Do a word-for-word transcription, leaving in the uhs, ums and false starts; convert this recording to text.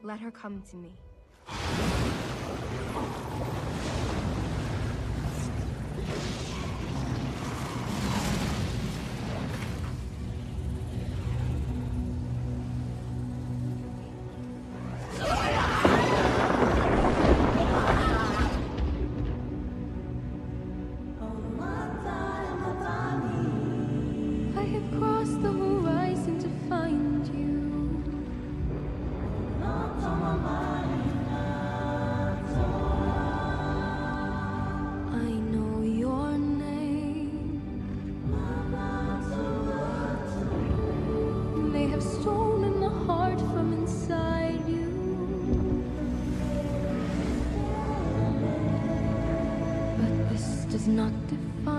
Let her come to me. I have crossed the horizon to find you. I know your name. They have stolen the heart from inside you. But this does not define